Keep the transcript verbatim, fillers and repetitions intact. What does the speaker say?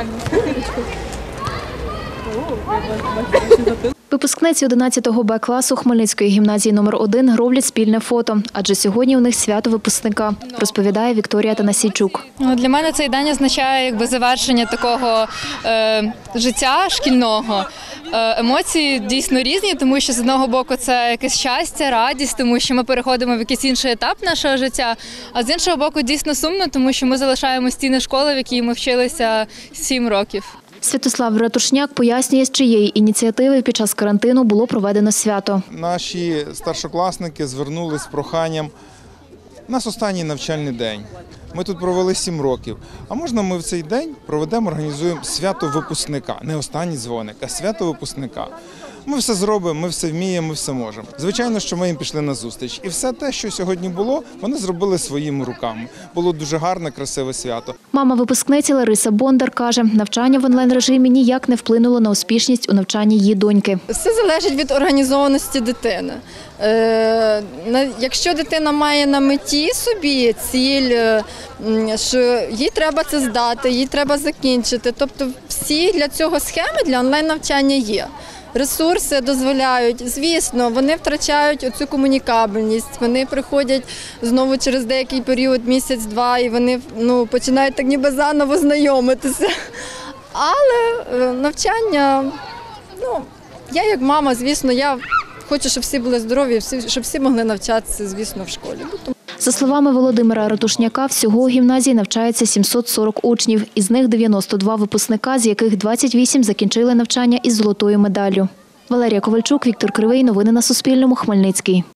Випускниці одинадцятого Б класу Хмельницької гімназії номер один роблять спільне фото, адже сьогодні у них свято випускника, розповідає Вікторія Танасійчук. Для мене цей день означає якби завершення такого е, життя шкільного. Е, емоції дійсно різні, тому що з одного боку це якесь щастя, радість, тому що ми переходимо в якийсь інший етап нашого життя, а з іншого боку дійсно сумно, тому що ми залишаємо стіни школи, в якій ми вчилися сім років. Святослав Ратушняк пояснює, з чиєї ініціативи під час карантину було проведено свято. Наші старшокласники звернулись з проханням. У нас останній навчальний день. Ми тут провели сім років. А можна ми в цей день проведемо, організуємо свято випускника. Не останній дзвоник, а свято випускника. Ми все зробимо, ми все вміємо, ми все можемо. Звичайно, що ми їм пішли на зустріч. І все те, що сьогодні було, вони зробили своїми руками. Було дуже гарне, красиве свято. Мама випускниці Лариса Бондар каже, навчання в онлайн-режимі ніяк не вплинуло на успішність у навчанні її доньки. Все залежить від організованості дитини. Е, якщо дитина має на меті собі ціль, е, що їй треба це здати, їй треба закінчити, тобто всі для цього схеми для онлайн-навчання є. Ресурси дозволяють, звісно, вони втрачають оцю комунікабельність, вони приходять знову через деякий період, місяць-два, і вони ну, починають так ніби заново знайомитися. Але навчання, ну, я як мама, звісно, я хочу, щоб всі були здорові, щоб всі могли навчатися, звісно, в школі. За словами Володимира Ратушняка, всього у гімназії навчається сімсот сорок учнів, із них дев'яносто два випускника, з яких двадцять вісім закінчили навчання із золотою медаллю. Валерія Ковальчук, Віктор Кривий. Новини на Суспільному. Хмельницький.